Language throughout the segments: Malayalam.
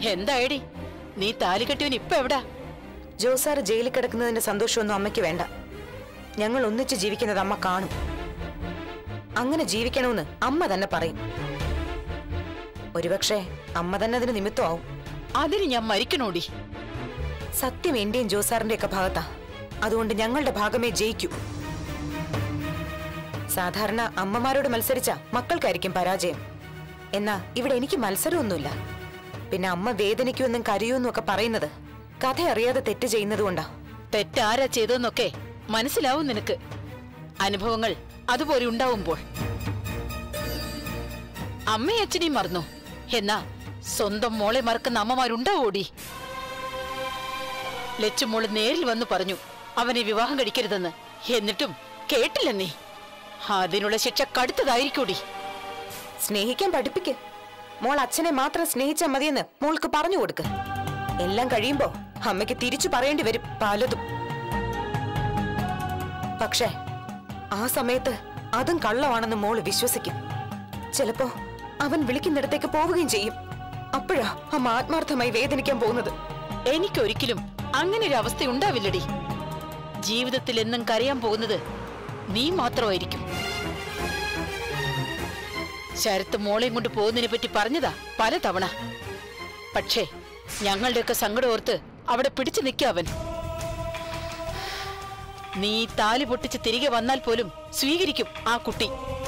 എന്തായടി നീ താലി കെട്ടിയവൻ ഇപ്പൊ എവിടാ? ജോസാറ് ജയിലിൽ കിടക്കുന്നതിന്റെ സന്തോഷമൊന്നും അമ്മയ്ക്ക് വേണ്ട. ഞങ്ങൾ ഒന്നിച്ച് ജീവിക്കുന്നത് അമ്മ കാണും. അങ്ങനെ ജീവിക്കണമെന്ന് അമ്മ തന്നെ പറയും. ഒരുപക്ഷെ അമ്മ തന്നെ അതിന് നിമിത്തമാവും. അതിന് ഞാൻ മരിക്കണോടി. സത്യം എന്റെയും ജോസാറിന്റെ ഒക്കെ ഭാഗത്താ. അതുകൊണ്ട് ഞങ്ങളുടെ ഭാഗമേ ജയിക്കൂ. സാധാരണ അമ്മമാരോട് മത്സരിച്ച മക്കൾക്കായിരിക്കും പരാജയം. എന്നാ ഇവിടെ എനിക്ക് മത്സരമൊന്നുമില്ല. പിന്നെ അമ്മ വേദനിക്കുമെന്നും കരയൂന്നും ഒക്കെ പറയുന്നത് കഥ അറിയാതെ തെറ്റ് ചെയ്യുന്നത് കൊണ്ടാ. തെറ്റാരാ ചെയ്തെന്നൊക്കെ മനസ്സിലാവും നിനക്ക്. അനുഭവങ്ങൾ അതുപോലെ ഉണ്ടാവുമ്പോൾ. അമ്മയും അച്ഛനെയും മറന്നു. എന്നാ സ്വന്തം മോളെ മറക്കുന്ന അമ്മമാരുണ്ടാവോടി? ലച്ചുമോള് നേരിൽ വന്നു പറഞ്ഞു അവനെ വിവാഹം കഴിക്കരുതെന്ന്. എന്നിട്ടും കേട്ടില്ല നീ. അതിനുള്ള ശിക്ഷ കടുത്തതായിരിക്കൂടി. സ്നേഹിക്കാൻ പഠിപ്പിക്ക്. മോൾ അച്ഛനെ മാത്രം സ്നേഹിച്ചാൽ മതിയെന്ന് മോൾക്ക് പറഞ്ഞു കൊടുക്ക്. എല്ലാം കഴിയുമ്പോ അമ്മയ്ക്ക് തിരിച്ചു പറയേണ്ടി വരും പലതും. പക്ഷേ ആ സമയത്ത് അതും കള്ളമാണെന്ന് മോള് വിശ്വസിക്കും. ചിലപ്പോ അവൻ വിളിക്കുന്നിടത്തേക്ക് പോവുകയും ചെയ്യും. അപ്പോഴാ അമ്മ ആത്മാർത്ഥമായി വേദനിക്കാൻ പോകുന്നത്. എനിക്കൊരിക്കലും അങ്ങനെ ഒരു അവസ്ഥ ഉണ്ടാവില്ലടി. ജീവിതത്തിൽ എന്നും കരയാൻ പോകുന്നത് നീ മാത്രമായിരിക്കും. ശരത്ത് മോളെയും കൊണ്ട് പോകുന്നതിനെ പറ്റി പറഞ്ഞതാ പല തവണ. പക്ഷേ ഞങ്ങളുടെയൊക്കെ സങ്കടം ഓർത്ത് അവിടെ പിടിച്ചു നിൽക്കവൻ. നീ താലി പൊട്ടിച്ച് തിരികെ വന്നാൽ പോലും സ്വീകരിക്കും ആ കുട്ടി.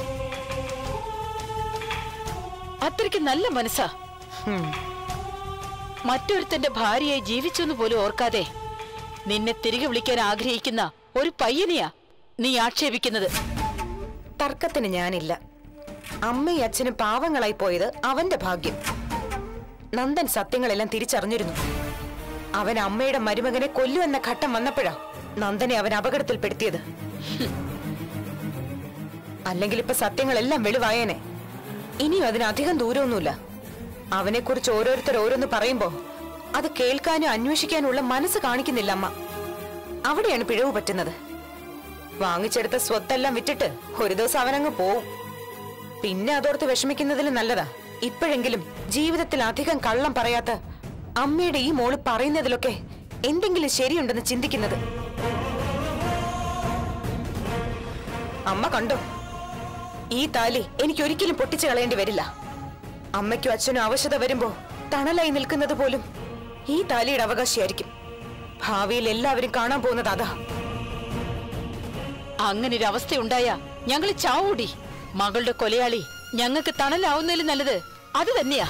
അത്രയ്ക്ക് നല്ല മനസ്സാ. മറ്റൊരുത്തന്റെ ഭാര്യയായി ജീവിച്ചെന്ന് പോലും ഓർക്കാതെ നിന്നെ തിരികെ വിളിക്കാൻ ആഗ്രഹിക്കുന്ന ഒരു പയ്യനെയാ നീ ആക്ഷേപിക്കുന്നത്. തർക്കത്തിന് ഞാനില്ല. അമ്മയും അച്ഛനും പാവങ്ങളായി പോയത് അവന്റെ ഭാഗ്യം. നന്ദൻ സത്യങ്ങളെല്ലാം തിരിച്ചറിഞ്ഞിരുന്നു. അവൻ അമ്മയുടെ മരുമകനെ കൊല്ലുമെന്ന ഘട്ടം വന്നപ്പോഴാ നന്ദനെ അവൻ അപകടത്തിൽപ്പെടുത്തിയത്. അല്ലെങ്കിൽ ഇപ്പൊ സത്യങ്ങളെല്ലാം വെളിവായേനെ. ഇനിയും അതിനധികം ദൂരമൊന്നുമില്ല. അവനെക്കുറിച്ച് ഓരോരുത്തർ ഓരോന്ന് പറയുമ്പോ അത് കേൾക്കാനും അന്വേഷിക്കാനുള്ള മനസ്സ് കാണിക്കുന്നില്ല അമ്മ. അവിടെയാണ് പിഴവ് പറ്റുന്നത്. വാങ്ങിച്ചെടുത്ത സ്വത്തെല്ലാം വിറ്റിട്ട് ഒരു ദിവസം അവനങ്ങ് പോവും. പിന്നെ അതോർത്ത് വിഷമിക്കുന്നതിൽ നല്ലതാ ഇപ്പോഴെങ്കിലും ജീവിതത്തിൽ അധികം കള്ളം പറയാത്ത അമ്മയുടെ ഈ മോള് പറയുന്നതിലൊക്കെ എന്തെങ്കിലും ശരിയുണ്ടെന്ന് ചിന്തിക്കുന്നത്. അമ്മ കണ്ടോ, ഈ താലി എനിക്കൊരിക്കലും പൊട്ടിച്ചു കളയേണ്ടി വരില്ല. അമ്മയ്ക്കും അച്ഛനും അവശത വരുമ്പോ തണലായി നിൽക്കുന്നത് പോലും ഈ താലിയുടെ അവകാശിയായിരിക്കും. ഭാവിയിൽ എല്ലാവരും കാണാൻ പോകുന്നത് അതാ. അങ്ങനെ ഒരു അവസ്ഥയുണ്ടായ ഞങ്ങൾ ചാവൂടി. മകളുടെ കൊലയാളി ഞങ്ങൾക്ക് തണലാവുന്നതിൽ നല്ലത് അത് തന്നെയാ.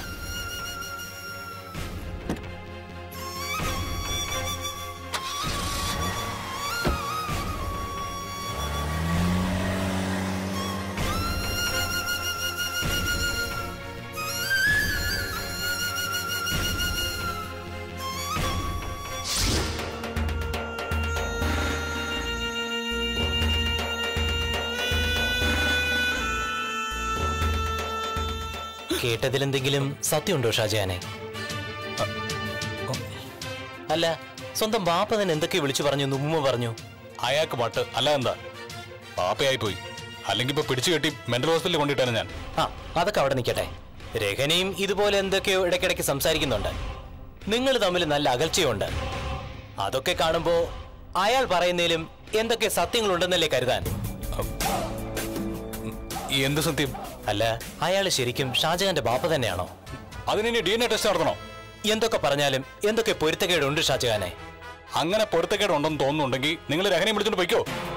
കേട്ടതിലെന്തെങ്കിലും സത്യമുണ്ടോ ഷാജഹാനെ? അല്ല, സ്വന്തം ബാപ്പ തന്നെ എന്തൊക്കെ വിളിച്ചു പറഞ്ഞു ഉമ്മ പറഞ്ഞു? അയാൾക്ക് പാട്ട് അല്ല എന്താ പാപ്പയായി പോയി. അല്ലെങ്കിൽ ഇപ്പൊ പിടിച്ചു കെട്ടി മെന്റൽ ഹോസ്പിറ്റലിൽ കൊണ്ടിട്ടാണ് ഞാൻ. അതൊക്കെ അവിടെ നിൽക്കട്ടെ. രഹനയും ഇതുപോലെ എന്തൊക്കെയോ ഇടയ്ക്കിടയ്ക്ക് സംസാരിക്കുന്നുണ്ട്. നിങ്ങൾ തമ്മിൽ നല്ല അകൽച്ചയുണ്ട്. അതൊക്കെ കാണുമ്പോ അയാൾ പറയുന്നതിലും എന്തൊക്കെ സത്യങ്ങളുണ്ടെന്നല്ലേ കരുതാൻ. എന്ത് സത്യം? അല്ല, അയാൾ ശരിക്കും ഷാജഹാന്റെ ബാപ്പ തന്നെയാണോ? അതിനി DNA ടെസ്റ്റ് നടത്തണോ? എന്തൊക്കെ പറഞ്ഞാലും എന്തൊക്കെ പൊരുത്തക്കേടുണ്ട് ഷാജഹാനെ. അങ്ങനെ പൊരുത്തക്കേട് ഉണ്ടെന്ന് തോന്നുന്നുണ്ടെങ്കിൽ നിങ്ങൾ രഹനയെ വിളിച്ചോണ്ട് പോയിക്കോ.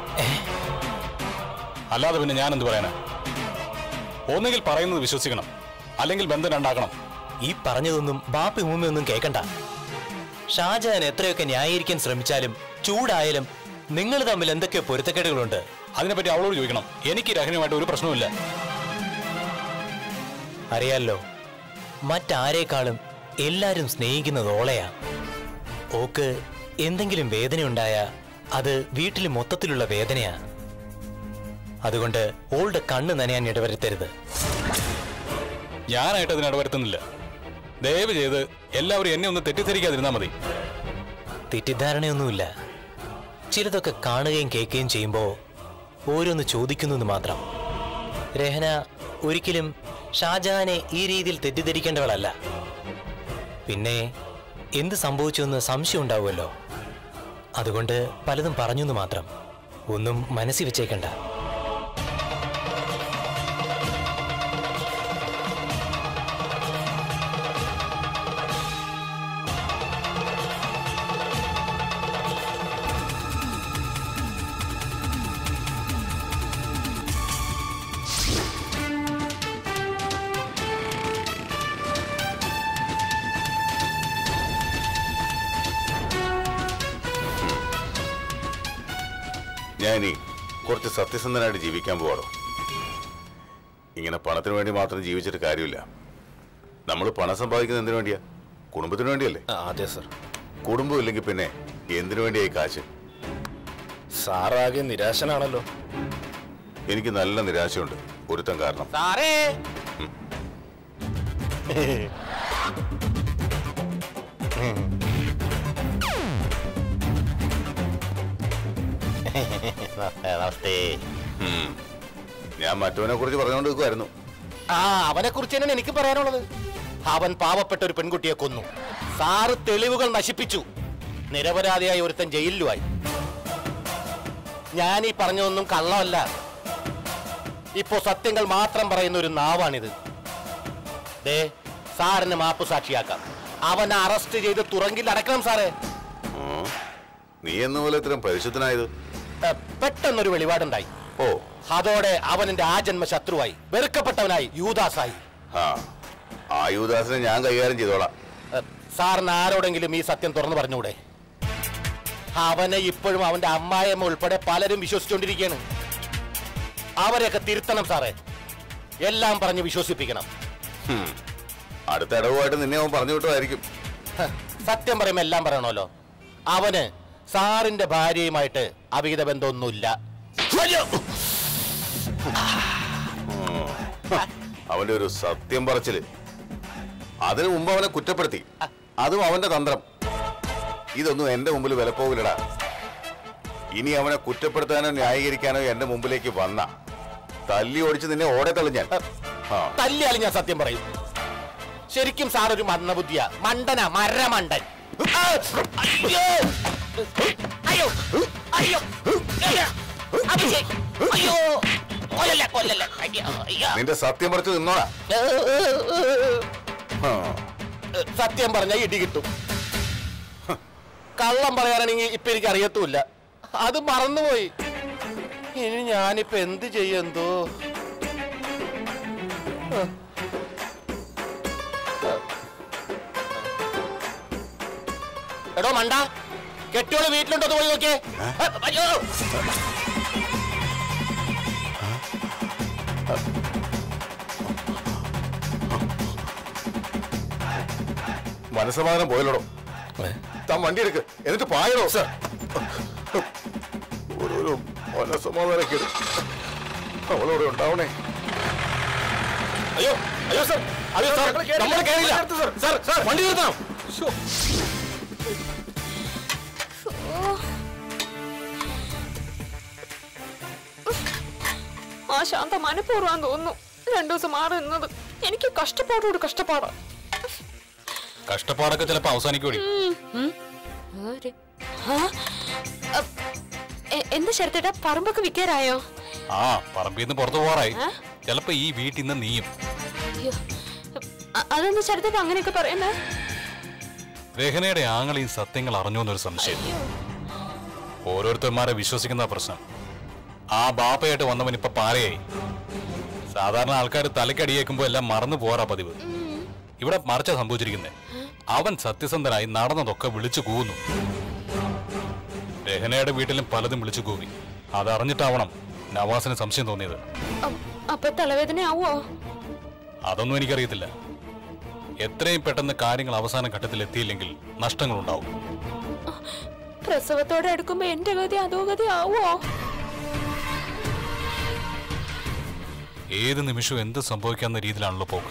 അല്ലാതെ പിന്നെ ഞാൻ എന്ത് പറയാനാ? ഒന്നുകിൽ പറയുന്നത് വിശ്വസിക്കണം, അല്ലെങ്കിൽ ബന്ധം രണ്ടാക്കണം. ഈ പറഞ്ഞതൊന്നും ബാപ്പി ഉമ്മയൊന്നും കേൾക്കണ്ട. ഷാജഹാൻ എത്രയൊക്കെ ന്യായീകരിക്കാൻ ശ്രമിച്ചാലും ചൂടായാലും നിങ്ങൾ തമ്മിൽ എന്തൊക്കെയോ പൊരുത്തക്കേടുകളുണ്ട്. അതിനെപ്പറ്റി അവളോട് ചോദിക്കണം. എനിക്ക് രഹനയുമായിട്ട് ഒരു പ്രശ്നവുമില്ല. അറിയാലോ, മറ്റാരേക്കാളും എല്ലാരും സ്നേഹിക്കുന്നത് ഓളയാ. ഓക്ക് എന്തെങ്കിലും വേദനയുണ്ടായ അത് വീട്ടിൽ മൊത്തത്തിലുള്ള വേദനയാ. അതുകൊണ്ട് ഓളുടെ കണ്ണ് നനയാൻ ഇടവരുത്തരുത്. ഞാനായിട്ട് അതിന് ഇടവരുത്തുന്നില്ല. ദയവ് ചെയ്ത് എല്ലാവരും എന്നെ ഒന്ന് തെറ്റിദ്ധരിക്കാതിരുന്നാൽ മതി. തെറ്റിദ്ധാരണയൊന്നുമില്ല. ചിലതൊക്കെ കാണുകയും കേൾക്കുകയും ചെയ്യുമ്പോൾ ഓരോന്ന് ചോദിക്കുന്നു മാത്രം. രഹന ഒരിക്കലും ഷാജഹാനെ ഈ രീതിയിൽ തെറ്റിദ്ധരിക്കേണ്ടവളല്ല. പിന്നെ എന്ത് സംഭവിച്ചുവെന്ന് സംശയം ഉണ്ടാവുമല്ലോ. അതുകൊണ്ട് പലതും പറഞ്ഞു എന്ന് മാത്രം. ഒന്നും മനസ്സിൽ വെച്ചേക്കണ്ട. ഞാനീ കുറച്ച് സത്യസന്ധനായിട്ട് ജീവിക്കാൻ പോവാടോ. ഇങ്ങനെ പണത്തിന് വേണ്ടി മാത്രം ജീവിച്ചിട്ട് കാര്യമില്ല. നമ്മൾ പണം സമ്പാദിക്കുന്നത് എന്തിനു വേണ്ടിയാ? കുടുംബത്തിന് വേണ്ടിയല്ലേ? അതെ സർ. കുടുംബം ഇല്ലെങ്കിൽ പിന്നെ എന്തിനു വേണ്ടിയായി കാശ്? സാറാകെ നിരാശനാണല്ലോ. എനിക്ക് നല്ല നിരാശയുണ്ട് ഒരുത്തൻ കാരണം. സാറേ ഞാൻ മറ്റവനെ കുറിച്ച് പറഞ്ഞുകൊണ്ട് നിൽക്കുമായിരുന്നു. അവനെ കുറിച്ച് തന്നെയാണ് എനിക്ക് പറയാനുള്ളത്. അവൻ പാവപ്പെട്ട ഒരു പെൺകുട്ടിയെ കൊന്നു. സാറ് തെളിവുകൾ നശിപ്പിച്ചു. നിരപരാധിയായ ഒരുത്തൻ ജയിലിലുമായി. ഞാൻ ഈ പറഞ്ഞതൊന്നും കള്ളമല്ല. ഇപ്പോ സത്യങ്ങൾ മാത്രം പറയുന്ന ഒരു നാവാണിത്. ദേ, സാറിന് മാപ്പ് സാക്ഷിയാക്കാം. അവനെ അറസ്റ്റ് ചെയ്ത് തുറങ്കിൽ അടക്കണം സാറേ. നീ എന്നുപോലെ ഇത്രയും പരിശുദ്ധനായത്? പെട്ടെന്നൊരു വെളിപാടുണ്ടായി. ഓ, അതോടെ അവൻ എന്റെ ആജന്മ ശത്രുവായി, വെറുക്കപ്പെട്ടവനായി, യൂദാസായി. ആ യൂദാസിനെ ഞാൻ കൈകാര്യം ചെയ്തോളാം. സാറിന് ആരോടെങ്കിലും ഈ സത്യം തുറന്നു പറഞ്ഞൂടെ? അവനെ ഇപ്പോഴും അവന്റെ അമ്മായിയമ്മ ഉൾപ്പെടെ പലരും വിശ്വസിച്ചുകൊണ്ടിരിക്കുകയാണ്. അവരെയൊക്കെ തിരുത്തണം സാറേ. എല്ലാം പറഞ്ഞ് വിശ്വസിപ്പിക്കണം. അടുത്ത ഇടവുമായിട്ട് നിന്നെ അവൻ പറഞ്ഞു വിട്ടതായിരിക്കും. സത്യം പറയുമ്പോ എല്ലാം പറയണമല്ലോ. അവന് സാറിന്റെ ഭാര്യയുമായിട്ട് അവിഹിത ബന്ധമൊന്നുമില്ല. അവന്റെ ഒരു സത്യം പറച്ചില്. അതിനു മുമ്പ് അവനെ കുറ്റപ്പെടുത്തി. അതും അവന്റെ തന്ത്രം. ഇതൊന്നും എന്റെ മുമ്പിൽ വിലപ്പോകില്ലടാ. ഇനി അവനെ കുറ്റപ്പെടുത്താനോ ന്യായീകരിക്കാനോ എന്റെ മുമ്പിലേക്ക് വന്ന തല്ലി ഓടിച്ച് നിന്നെ ഓടെ തള്ളിഞ്ഞാൽ. തല്ലിയാലും ഞാൻ സത്യം പറയും. ശരിക്കും സാർ ഒരു മന്ദബുദ്ധിയാ, മണ്ടനാ, മരമണ്ടൻ. അയ്യോ അയ്യോ അയ്യോ, നിന്റെ സത്യം പറിച്ചു നിന്നോടാ. സത്യം പറഞ്ഞാൽ ഇടി കിട്ടും. കള്ളം പറയാനാണെങ്കിൽ ഇപ്പൊ എനിക്ക് അറിയത്തുമില്ല. അത് മറന്നുപോയി. ഇനി ഞാനിപ്പോ എന്ത് ചെയ്യെന്തോ. എടോ മണ്ട, കെട്ടിയോള് വീട്ടിലുണ്ടോ പോയി നോക്കിയേ. അയ്യോ, മനസ്സമാധാനം പോയല്ലോടോ. താൻ വണ്ടി എടുക്ക്, എന്നിട്ട് പായടോ. ഓരോരോ മനസ്സമാധാനൊക്കെ അവളോടെ ഉണ്ടാവണേ. അയ്യോ അയ്യോ സാർ, അയ്യോ സാർ, നമ്മൾ കേറില്ല സാർ. സാർ വണ്ടി നിർത്തണം. ആ ശാന്ത മനഃപൂർവ്വം തോന്നുന്നു 2 ദിവസം മാറി നിന്നത്. എനിക്ക് കഷ്ടപ്പാടോട് കഷ്ടപ്പാടാ. കഷ്ടപ്പാടൊക്കെ ചിലപ്പോ അവസാനിക്കൂടി. എന്താ ശരത്തേട്ടാ, പറമ്പൊക്കെ വിൽക്കാറായോ? ആ, പറമ്പിന്ന് പുറത്തു പോറായി. ചിലപ്പോ ഈ വീട്ടിൽ നിന്ന് നീയും. അതെന്താ ശരത്തേട്ടാ അങ്ങനെയൊക്കെ പറയുന്നേ? രഹനയുടെ ആങ്ങളെയും സത്യങ്ങൾ അറിഞ്ഞു എന്നൊരു സംശയം. ഓരോരുത്തന്മാരെ വിശ്വസിക്കുന്ന പ്രശ്നം. ആ ബാപ്പയായിട്ട് വന്നവൻ ഇപ്പൊ പാരയായി. സാധാരണ ആൾക്കാർ തലക്കടിയേക്കുമ്പോ എല്ലാം മറന്നു പോറാ പതിവ്. ഇവിടെ മറിച്ച സംഭവിച്ചിരിക്കുന്നേ. അവൻ സത്യസന്ധനായി നടന്നതൊക്കെ വിളിച്ചു കൂവുന്നു. രഹനയുടെ വീട്ടിലും പലതും വിളിച്ചു കൂവി. അതറിഞ്ഞിട്ടാവണം നവാസിന് സംശയം തോന്നിയത്. അപ്പൊ തലവേദനയാവോ? അതൊന്നും എനിക്കറിയത്തില്ല. എത്രയും പെട്ടെന്ന് കാര്യങ്ങൾ അവസാന ഘട്ടത്തിൽ എത്തിയില്ലെങ്കിൽ നഷ്ടങ്ങളുണ്ടാവും. പ്രസവത്തോടെ എടുക്കുമ്പോ എന്റെ ഗതി അതോ ഗതി ആവോ? ഏത് നിമിഷവും എന്ത് സംഭവിക്കാവുന്ന രീതിയിലാണല്ലോ പോക്ക്.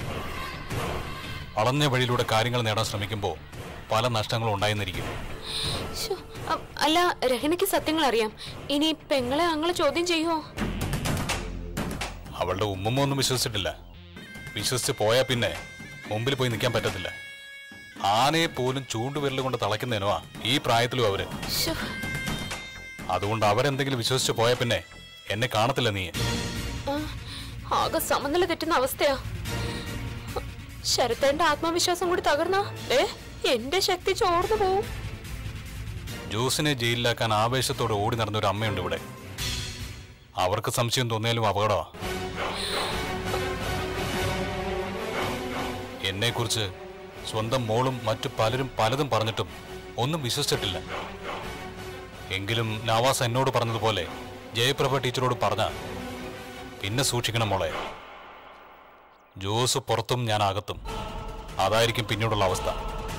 വളഞ്ഞ വഴിയിലൂടെ കാര്യങ്ങൾ നേടാൻ ശ്രമിക്കുമ്പോൾ പല നഷ്ടങ്ങളും ഉണ്ടായെന്നിരിക്കും. അല്ല, രഹനയ്ക്ക് സത്യങ്ങൾ അറിയാം. ഇനി പെങ്ങളെ അങ്ങളെ ചോദ്യം ചെയ്യുമോ? അവളുടെ ഉമ്മൊന്നും വിശ്വസിച്ചിട്ടില്ല. വിശ്വസിച്ച് പോയാൽ പിന്നെ മുമ്പിൽ പോയി നിൽക്കാൻ പറ്റത്തില്ല. ആനയെ പോലും ചൂണ്ടുവിരൽ കൊണ്ട് തളയ്ക്കുന്നതിനോ ഈ പ്രായത്തിലും അവര്. അതുകൊണ്ട് അവരെന്തെങ്കിലും വിശ്വസിച്ച് പോയ പിന്നെ എന്നെ കാണത്തില്ല നീ. ആകെ സമനില തെറ്റുന്ന അവസ്ഥയാ. ശരത്തേന്റെ ആത്മവിശ്വാസം കൂടി തകർന്നാ എന്റെ ശക്തി ചോർന്നു പോവും. ജോസിനെ ജയിലിലാക്കാൻ ആവേശത്തോടെ ഓടി നടന്നൊരു അമ്മയുണ്ട് ഇവിടെ. അവർക്ക് സംശയം തോന്നിയാലും അപകടമാ. എന്നെക്കുറിച്ച് സ്വന്തം മോളും മറ്റു പലരും പലതും പറഞ്ഞിട്ടും ഒന്നും വിശ്വസിച്ചിട്ടില്ല. എങ്കിലും നവാസ് എന്നോട് പറഞ്ഞതുപോലെ ജയപ്രഭ ടീച്ചറോട് പറഞ്ഞ പിന്നെ സൂക്ഷിക്കണം മോളെ. ജോസ് പുറത്തും ഞാൻ അകത്തും. അതായിരിക്കും പിന്നീടുള്ള അവസ്ഥ.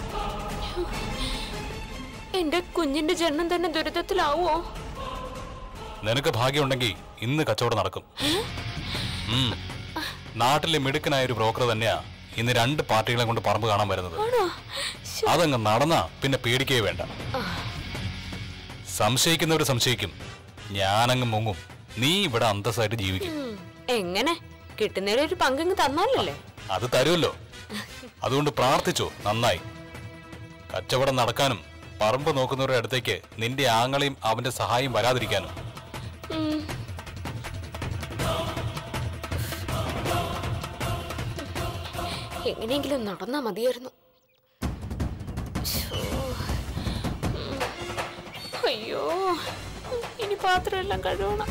എന്റെ കുഞ്ഞിന്റെ ജന്മം തന്നെ ദുരിതത്തിലാവോ? നിനക്ക് ഭാഗ്യമുണ്ടെങ്കിൽ ഇന്ന് കച്ചവടം നടക്കും. നാട്ടിലെ മിടുക്കനായ ഒരു ബ്രോക്കർ തന്നെയാ ഇന്ന് 2 പാർട്ടികളെ കൊണ്ട് പറമ്പ് കാണാൻ വരുന്നത്. അതങ്ങ് നടന്നാ പിന്നെ പേടിക്കേ വേണ്ട. സംശയിക്കുന്നവര് സംശയിക്കും, ഞാനങ്ങ് മുങ്ങും. നീ ഇവിടെ അന്തസ്സായിട്ട് ജീവിക്കും. എങ്ങനെ കിട്ടുന്നതിൽ ഒരു പങ്കങ്ങ് തന്നാലല്ലേ? അത് തരുമല്ലോ. അതുകൊണ്ട് പ്രാർത്ഥിച്ചോ നന്നായി. കച്ചവടം നടക്കാനും പറമ്പ് നോക്കുന്നവരുടെ അടുത്തേക്ക് നിന്റെ ആങ്ങളെയും അവന്റെ സഹായം വരാതിരിക്കാനും. എങ്ങനെയെങ്കിലും നടന്നാ മതിയായിരുന്നു. അയ്യോ, ഇനി പാത്രമെല്ലാം കഴുകണം.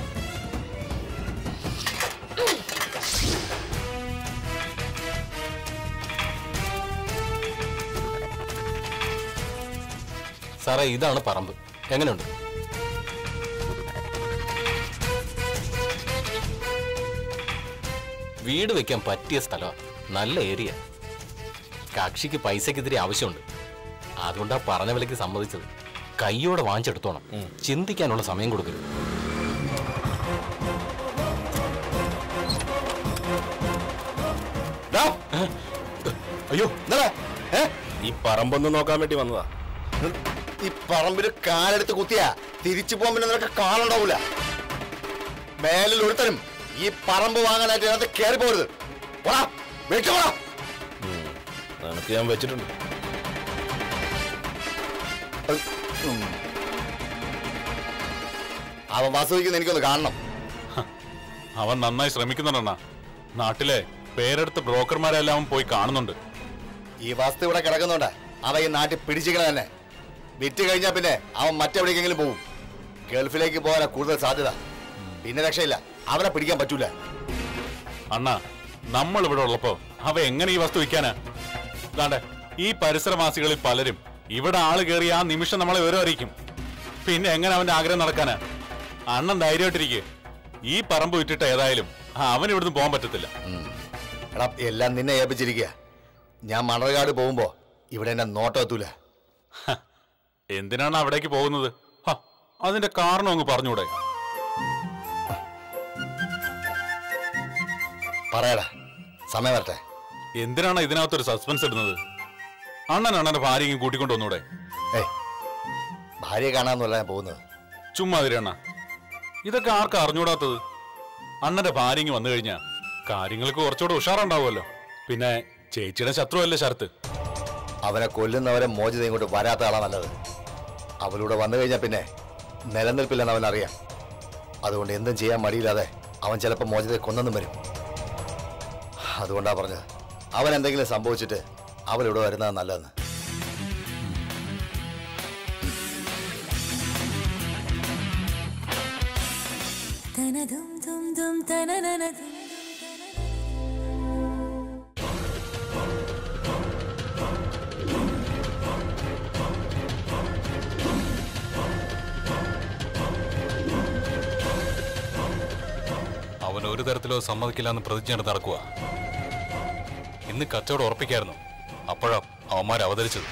സാറേ, ഇതാണ് പറമ്പ്. എങ്ങനെയുണ്ട്? വീട് വെക്കാൻ പറ്റിയ സ്ഥലമാണ്. നല്ല ഏരിയ. കക്ഷിക്ക് പൈസക്ക് ഇത്തിരി ആവശ്യമുണ്ട്. അതുകൊണ്ടാ പറഞ്ഞ വിലയ്ക്ക് സമ്മതിച്ചത്. കയ്യോടെ വാങ്ങിച്ചെടുത്തോണം. ചിന്തിക്കാനുള്ള സമയം കൊടുക്കരുത്. അയ്യോ, ഈ പറമ്പൊന്ന് നോക്കാൻ വേണ്ടി വന്നതാ. ഈ പറമ്പില് കാലെടുത്ത് കുത്തിയാ തിരിച്ചു പോകാൻ പിന്നെ നിനക്ക് കാലുണ്ടാവൂല. മേലിൽ ഒരുത്തനും ഈ പറമ്പ് വാങ്ങാനായിട്ട് ഇതിനകത്ത് കയറി പോരുത്. നിനക്ക് ഞാൻ വെച്ചിട്ടുണ്ട്. അവൻ വാസ്തവിക്കുന്ന എനിക്കൊന്ന് കാണണം. അവൻ നന്നായി ശ്രമിക്കുന്നുണ്ടെന്നാ. നാട്ടിലെ പേരെടുത്ത ബ്രോക്കർമാരെല്ലാം പോയി കാണുന്നുണ്ട്. ഈ വസ്തു ഇവിടെ കിടക്കുന്നുണ്ട്. അവ ഈ നാട്ടിൽ പിടിച്ചിരിക്കണ തന്നെ. വിറ്റ് കഴിഞ്ഞാൽ പിന്നെ അവൻ മറ്റെവിടേക്കെങ്കിലും പോകും. ഗൾഫിലേക്ക് പോകാനാ കൂടുതൽ സാധ്യത. പിന്നെ രക്ഷയില്ല, അവനെ പിടിക്കാൻ പറ്റൂല. അണ്ണാ, നമ്മൾ ഇവിടെ ഉള്ളപ്പോ അവ എങ്ങനെ ഈ വസ്തു വിൽക്കാനാ? അതാണ്ട് ഈ പരിസരവാസികളിൽ പലരും ഇവിടെ ആള് കയറി ആ നിമിഷം നമ്മളെ വിവരം അറിയിക്കും. പിന്നെ എങ്ങനെ അവന്റെ ആഗ്രഹം നടക്കാനാ? അണ്ണൻ ധൈര്യമായിട്ടിരിക്കെ. ഈ പറമ്പ് വിറ്റിട്ട് ഏതായാലും അവൻ ഇവിടുന്ന് പോകാൻ പറ്റത്തില്ല. എടാ, എല്ലാം നിന്നെ ഏൽപ്പിച്ചിരിക്കുക. ഞാൻ മണർകാട് പോകുമ്പോ ഇവിടെ എന്നെ നോട്ടം എത്തൂല. എന്തിനാണ് അവിടേക്ക് പോകുന്നത്? അതിന്റെ കാരണം അങ്ങ് പറഞ്ഞൂടെ? പറയാടാ, സമയം വരട്ടെ. എന്തിനാണ് ഇതിനകത്തൊരു സസ്പെൻസ് ഇടുന്നത്? അണ്ണന്റെ ഭാര്യയും കൂട്ടിക്കൊണ്ട് വന്നൂടെ? ഭാര്യയെ കാണാന്നല്ല ഞാൻ പോകുന്നത്. ചുമ്മാ അണ്ണ, ഇതൊക്കെ ആർക്കാ അറിഞ്ഞൂടാത്തത്? അണ്ണന്റെ ഭാര്യയും വന്നു കഴിഞ്ഞാ കാര്യങ്ങൾക്ക് കുറച്ചുകൂടെ ഉഷാറുണ്ടാവുമല്ലോ. പിന്നെ ചേച്ചിയുടെ ശത്രുവല്ലേ ശരത്ത്? അവനെ കൊല്ലുന്നവരെ മോചിത ഇങ്ങോട്ട് വരാത്ത ആളാ നല്ലത്. അവലൂടെ വന്നു കഴിഞ്ഞാൽ പിന്നെ നിലനിൽപ്പില്ലെന്ന് അവനറിയാം. അതുകൊണ്ട് എന്തും ചെയ്യാൻ മടിയില്ലാതെ അവൻ ചിലപ്പോൾ മോചിതയെ കൊന്നെന്നും വരും. അതുകൊണ്ടാ പറഞ്ഞത്, അവൻ എന്തെങ്കിലും സംഭവിച്ചിട്ട് അവളിവിടെ വരുന്നത് നല്ലതെന്ന്. അവൻ ഒരു തരത്തിലോ സമ്മതിക്കില്ല എന്ന് പ്രതിജ്ഞ നടക്കുക. ഇന്ന് കച്ചവടം ഉറപ്പിക്കായിരുന്നു. അപ്പോഴാ അവന്മാർ അവതരിച്ചത്.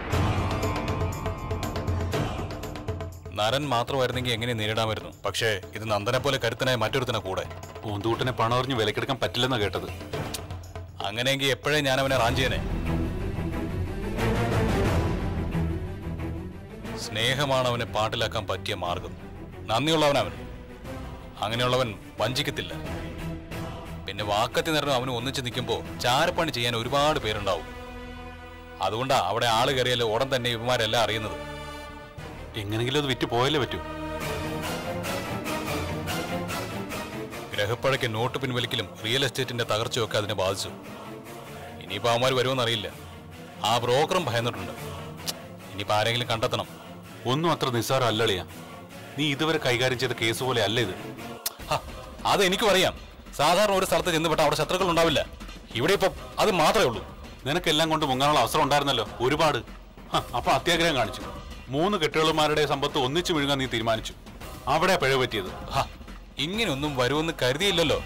നരൻ മാത്രമായിരുന്നെങ്കിൽ എങ്ങനെ നേരിടാമായിരുന്നു. പക്ഷേ ഇത് നന്ദനെ പോലെ കരുത്തനായ മറ്റൊരുത്തനെ കൂടെ. പൂന്തൂട്ടിനെ പണറിഞ്ഞ് വിലക്കെടുക്കാൻ പറ്റില്ലെന്നാ കേട്ടത്. അങ്ങനെയെങ്കിൽ എപ്പോഴേ ഞാൻ അവനെ റാഞ്ചിയനെ. സ്നേഹമാണ് അവനെ പാട്ടിലാക്കാൻ പറ്റിയ മാർഗം. നന്ദിയുള്ളവനവൻ. അങ്ങനെയുള്ളവൻ വഞ്ചിക്കത്തില്ല. പിന്നെ വാക്കത്തി നിറഞ്ഞ അവന് ഒന്നിച്ച് നിൽക്കുമ്പോൾ ചാരപ്പണി ചെയ്യാൻ ഒരുപാട് പേരുണ്ടാവും. അതുകൊണ്ടാ അവിടെ ആള് കയറിയാലേ ഉടൻ തന്നെ ഇവന്മാരെല്ലാം അറിയുന്നത്. എങ്ങനെങ്കിലും അത് വിറ്റ് പോയാലേ പറ്റൂ. ഗ്രഹപ്പഴയ്ക്ക് നോട്ട് പിൻവലിക്കലും റിയൽ എസ്റ്റേറ്റിന്റെ തകർച്ചയൊക്കെ അതിനെ ബാധിച്ചു. ഇനിയിപ്പോ അവന്മാർ വരുമെന്നറിയില്ല. ആ ബ്രോക്കറും ഭയന്നിട്ടുണ്ട്. ഇനിയിപ്പോ ആരെങ്കിലും കണ്ടെത്തണം. ഒന്നും അത്ര നിസ്സാരം അല്ലളിയാ. നീ ഇതുവരെ കൈകാര്യം ചെയ്ത കേസ് പോലെ അല്ല ഇത്. അതെനിക്കും അറിയാം. സാധാരണ ഒരു സ്ഥലത്ത് ചെന്നുപെട്ട അവിടെ ശത്രുക്കൾ ഉണ്ടാവില്ല. ഇവിടെ ഇപ്പൊ അത് മാത്രമേ ഉള്ളൂ. നിനക്കെല്ലാം കൊണ്ട് മുങ്ങാനുള്ള അവസരം ഉണ്ടായിരുന്നല്ലോ ഒരുപാട്. അപ്പൊ അത്യാഗ്രഹം കാണിച്ചു. 3 കെട്ടുകളുമാരുടെ സമ്പത്ത് ഒന്നിച്ചു വിഴുങ്ങാൻ നീ തീരുമാനിച്ചു. അവിടെ പിഴവ് പറ്റിയത്. ഇങ്ങനെയൊന്നും വരുമെന്ന് കരുതിയില്ലല്ലോ.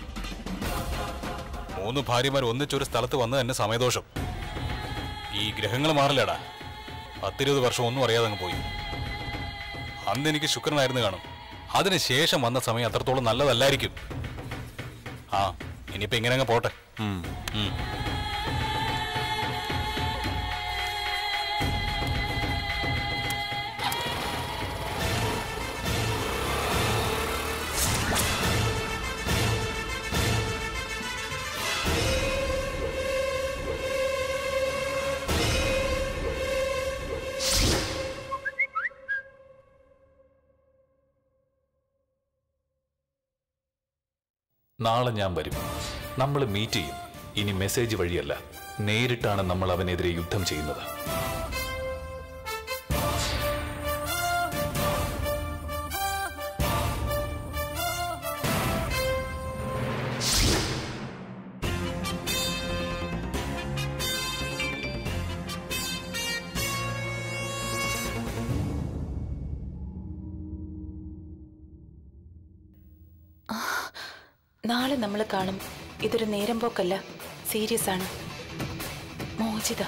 3 ഭാര്യമാർ ഒന്നിച്ചൊരു സ്ഥലത്ത് വന്ന് തന്നെ സമയദോഷം. ഈ ഗ്രഹങ്ങൾ മാറില്ലടാ. 10-20 വർഷം ഒന്നും അറിയാതെ അങ്ങ് പോയി. അന്ന് എനിക്ക് ശുക്രനായിരുന്നു കാണും. അതിനുശേഷം വന്ന സമയം അത്രത്തോളം നല്ലതല്ലായിരിക്കും. ഇനിയിപ്പോ ഇങ്ങനെ അങ്ങ് പോട്ടെ. നാളെ ഞാൻ വരും. നമ്മൾ മീറ്റ് ചെയ്യും. ഇനി മെസ്സേജ് വഴിയല്ല, നേരിട്ടാണ് നമ്മൾ അവനെതിരെ യുദ്ധം ചെയ്യുന്നത്. നാളെ നമ്മൾ കാണും. ഇതൊരു നേരം പോക്കല്ല, സീരിയസ് ആണ്. മോചിത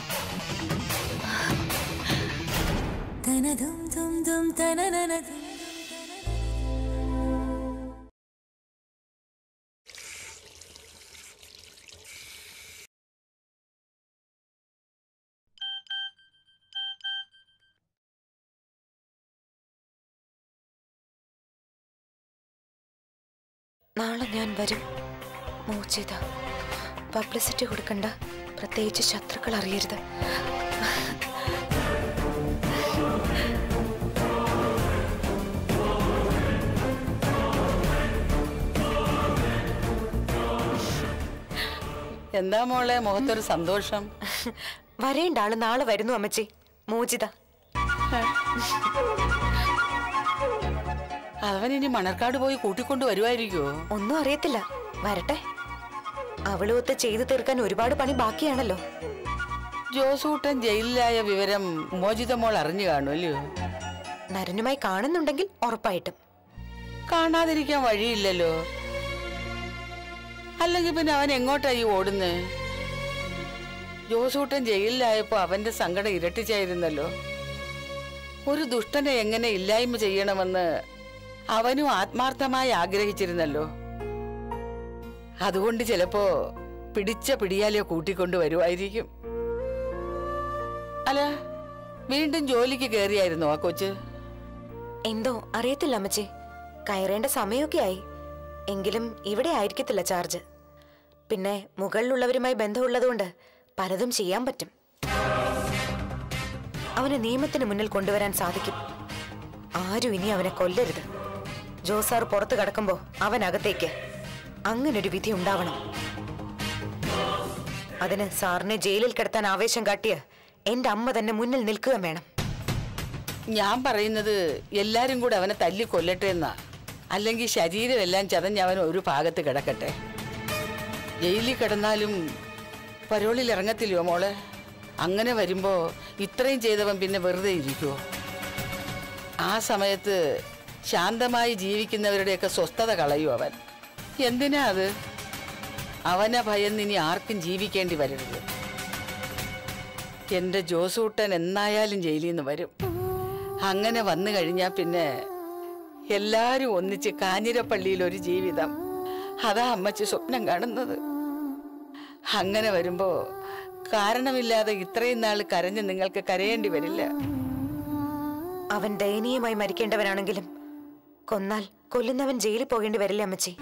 നാളെ ഞാൻ വരും. മോചിത പബ്ലിസിറ്റി കൊടുക്കണ്ട, പ്രത്യേകിച്ച് ശത്രുക്കൾ അറിയരുത്. എന്താ മോളെ മുഖത്തൊരു സന്തോഷം? വരേണ്ട ആള് നാളെ വരുന്നു അമ്മച്ചി. മോചിത അവൻ ഇനി മണർക്കാട് പോയി കൂട്ടിക്കൊണ്ട് വരുമായിരിക്കോ? ഒന്നും അറിയത്തില്ല, വരട്ടെ. അവളുമൊത്ത് ചെയ്തു തീർക്കാൻ ഒരുപാട് പണി ബാക്കിയാണല്ലോ. ജോസൂട്ടൻ ജയിലിലായ വിവരം മോചിത മോൾ അറിഞ്ഞു കാണുമല്ലോ. നരനുമായി കാണുന്നുണ്ടെങ്കിൽ ഉറപ്പായിട്ടും. കാണാതിരിക്കാൻ വഴിയില്ലല്ലോ. അല്ലെങ്കിൽ പിന്നെ അവൻ എങ്ങോട്ടായി ഓടുന്നേ? ജോസൂട്ടൻ ജയിലിലായപ്പോ അവന്റെ സങ്കടം ഇരട്ടിച്ചായിരുന്നല്ലോ. ഒരു ദുഷ്ടനെ എങ്ങനെ ഇല്ലായ്മ ചെയ്യണമെന്ന് അവനും ആത്മാർത്ഥമായി ആഗ്രഹിച്ചിരുന്നല്ലോ. അതുകൊണ്ട് ചിലപ്പോ പിടിച്ച പിടിയാലോ കൂട്ടിക്കൊണ്ട് വരുമായിരിക്കും. അല്ല, വീണ്ടും ജോലിക്ക് കയറിയായിരുന്നു ആ കൊച്ച്? എന്തോ അറിയത്തില്ല അമ്മച്ചി. കയറേണ്ട സമയമൊക്കെ ആയി. എങ്കിലും ഇവിടെ ആയിരിക്കത്തില്ല ചാർജ്. പിന്നെ മുകളിലുള്ളവരുമായി ബന്ധമുള്ളതുകൊണ്ട് പലതും ചെയ്യാൻ പറ്റും. അവനെ നിയമത്തിന് മുന്നിൽ കൊണ്ടുവരാൻ സാധിക്കും. ആരും ഇനി അവനെ കൊല്ലരുത്. ജോസാർ പുറത്തു കടക്കുമ്പോ അവനകത്തേക്ക്. അങ്ങനൊരു വിധി ഉണ്ടാവണം. അതിന് സാറിനെ ജയിലിൽ കിടത്താൻ ആവേശം കാട്ടിയ എന്റെ അമ്മ തന്നെ മുന്നിൽ നിൽക്കുക വേണം. ഞാൻ പറയുന്നത് എല്ലാരും കൂടെ അവനെ തല്ലി കൊല്ലട്ടെ എന്നാ. അല്ലെങ്കിൽ ശരീരമെല്ലാം ചതഞ്ഞ് അവൻ ഒരു ഭാഗത്ത് കിടക്കട്ടെ. ജയിലിൽ കിടന്നാലും പരോളിൽ ഇറങ്ങത്തില്ലയോ മോളെ? അങ്ങനെ വരുമ്പോ ഇത്രയും ചെയ്തവൻ പിന്നെ വെറുതെ ഇരിക്കുവോ? ആ സമയത്ത് ശാന്തമായി ജീവിക്കുന്നവരുടെയൊക്കെ സ്വസ്ഥത കളയും അവൻ. എന്തിനാ അത്? അവനെ ഭയന്ന് ഇനി ആർക്കും ജീവിക്കേണ്ടി വരരുത്. എന്റെ ജോസൂട്ടൻ എന്നായാലും ജയിലിൽ നിന്ന് വരും. അങ്ങനെ വന്നു കഴിഞ്ഞാൽ പിന്നെ എല്ലാരും ഒന്നിച്ച് കാഞ്ഞിരപ്പള്ളിയിൽ ഒരു ജീവിതം. അതാ അമ്മച്ചി സ്വപ്നം കാണുന്നത്. അങ്ങനെ വരുമ്പോ കാരണമില്ലാതെ ഇത്രയും നാൾ കരഞ്ഞ് നിങ്ങൾക്ക് കരയേണ്ടി വരില്ല. അവൻ ദയനീയമായി മരിക്കേണ്ടവനാണെങ്കിലും കൊന്നാൽ കൊല്ലുന്നവൻ ജയിലിൽ പോകേണ്ടി വരില്ല അമ്മച്ചി.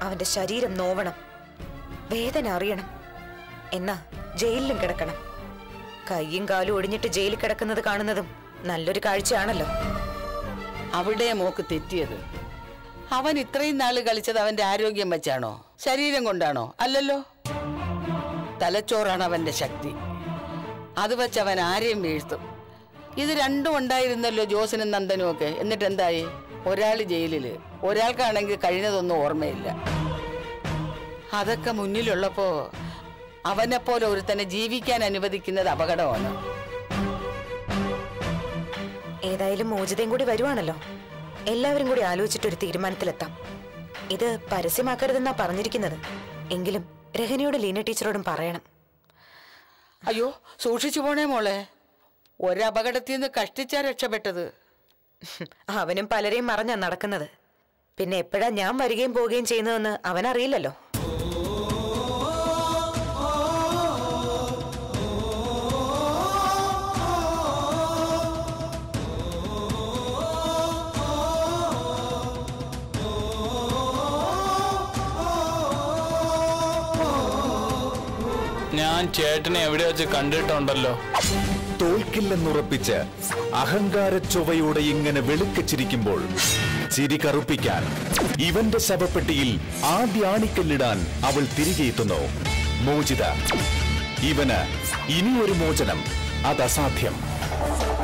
അവന്റെ ശരീരം നോവണം, വേദന അറിയണം, എന്നാ ജയിലിലും കിടക്കണം. കൈയും കാലും ഒടിഞ്ഞിട്ട് ജയിലിൽ കിടക്കുന്നത് കാണുന്നതും നല്ലൊരു കാഴ്ചയാണല്ലോ. അവിടെ മോക്ക് തെറ്റിയത്. അവൻ ഇത്രയും നാള് കളിച്ചത് അവന്റെ ആരോഗ്യം വെച്ചാണോ, ശരീരം കൊണ്ടാണോ? അല്ലല്ലോ. തലച്ചോറാണ് അവന്റെ ശക്തി. അത് വെച്ച് അവൻ ആരെയും വീഴ്ത്തും. ഇത് രണ്ടും ഉണ്ടായിരുന്നല്ലോ ജോസിനും നന്ദനും ഒക്കെ. എന്നിട്ട് എന്തായി? ഒരാൾ ജയിലില്, ഒരാൾക്കാണെങ്കിൽ കഴിഞ്ഞതൊന്നും ഓർമ്മയില്ല. അതൊക്കെ മുന്നിലുള്ളപ്പോ അവനെപ്പോലെ ഒരുത്തനെ ജീവിക്കാൻ അനുവദിക്കുന്നത് അപകടമാണ്. ഏതായാലും മോചിതയും കൂടി വരുവാണല്ലോ. എല്ലാവരും കൂടി ആലോചിച്ചിട്ടൊരു തീരുമാനത്തിലെത്താം. ഇത് പരസ്യമാക്കരുതെന്നാ പറഞ്ഞിരിക്കുന്നത്. എങ്കിലും രഹനയോട് ലീന ടീച്ചറോടും പറയണം. അയ്യോ, സൂക്ഷിച്ചു പോണേ മോളെ. ഒരപകടത്തിൽ നിന്ന് കഷ്ടിച്ചാ രക്ഷപ്പെട്ടത്. അവനും പലരെയും മറഞ്ഞാ നടക്കുന്നത്. പിന്നെ എപ്പോഴാ ഞാൻ വരികയും പോവുകയും ചെയ്യുന്നതെന്ന് അവനറിയില്ലല്ലോ. ഞാൻ ചേട്ടനെ എവിടെ വെച്ച് കണ്ടിട്ടുണ്ടല്ലോ. തോൽക്കില്ലെന്നുറപ്പിച്ച് അഹങ്കാര ചൊവ്വയോടെ ഇങ്ങനെ വെളുക്കച്ചിരിക്കുമ്പോൾ ചിരി കറുപ്പിക്കാൻ ഇവന്റെ ശവപ്പെട്ടിയിൽ ആദ്യ ആണിക്കല്ലിടാൻ അവൾ തിരികെ എത്തുന്നു. മോചിത. ഇവന് ഇനിയൊരു മോചനം അത് അസാധ്യം.